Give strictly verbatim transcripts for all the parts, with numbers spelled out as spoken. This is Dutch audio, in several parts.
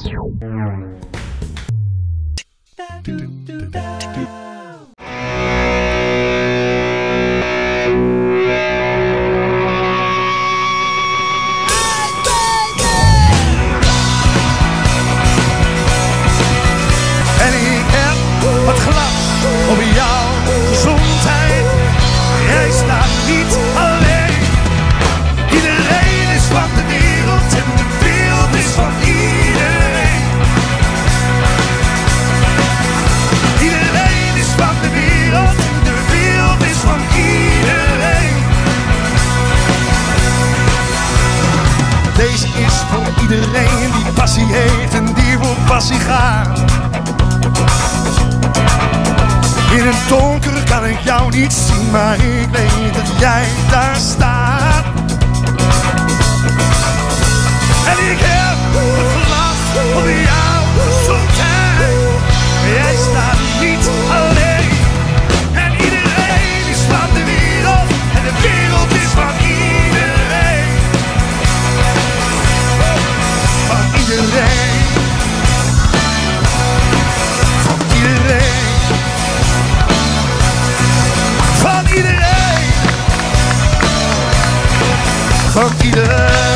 En ik heb wat glas over jouw gezondheid. Jij staat niet alleen. Iedereen is van de wereld en de wereld is van iedereen. Iedereen is van de wereld en de wereld is van iedereen. Deze is voor iedereen die passie heeft en die voor passie gaat. In het donker kan ik jou niet zien, maar ik weet dat jij daar staat. En ik heb het glas over jouw gezondheid. Jij staat niet alleen. En iedereen is van de wereld en de wereld is van iedereen. Van iedereen. Van iedereen. Van iedereen. Van iedereen.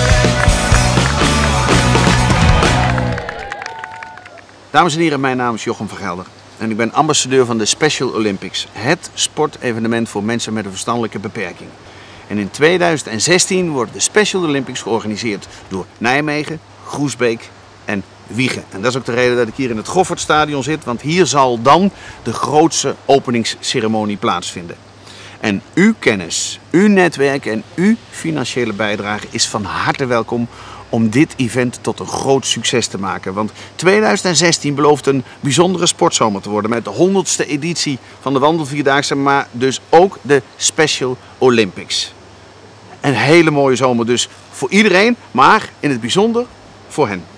Dames en heren, mijn naam is Jochem van Gelder en ik ben ambassadeur van de Special Olympics, het sportevenement voor mensen met een verstandelijke beperking. En in tweeduizend zestien worden de Special Olympics georganiseerd door Nijmegen, Groesbeek en Wijchen. En dat is ook de reden dat ik hier in het Goffertstadion zit, want hier zal dan de grootste openingsceremonie plaatsvinden. En uw kennis, uw netwerk en uw financiële bijdrage is van harte welkom om dit event tot een groot succes te maken. Want tweeduizend zestien belooft een bijzondere sportzomer te worden met de honderdste editie van de Wandelvierdaagse, maar dus ook de Special Olympics. Een hele mooie zomer dus voor iedereen, maar in het bijzonder voor hen.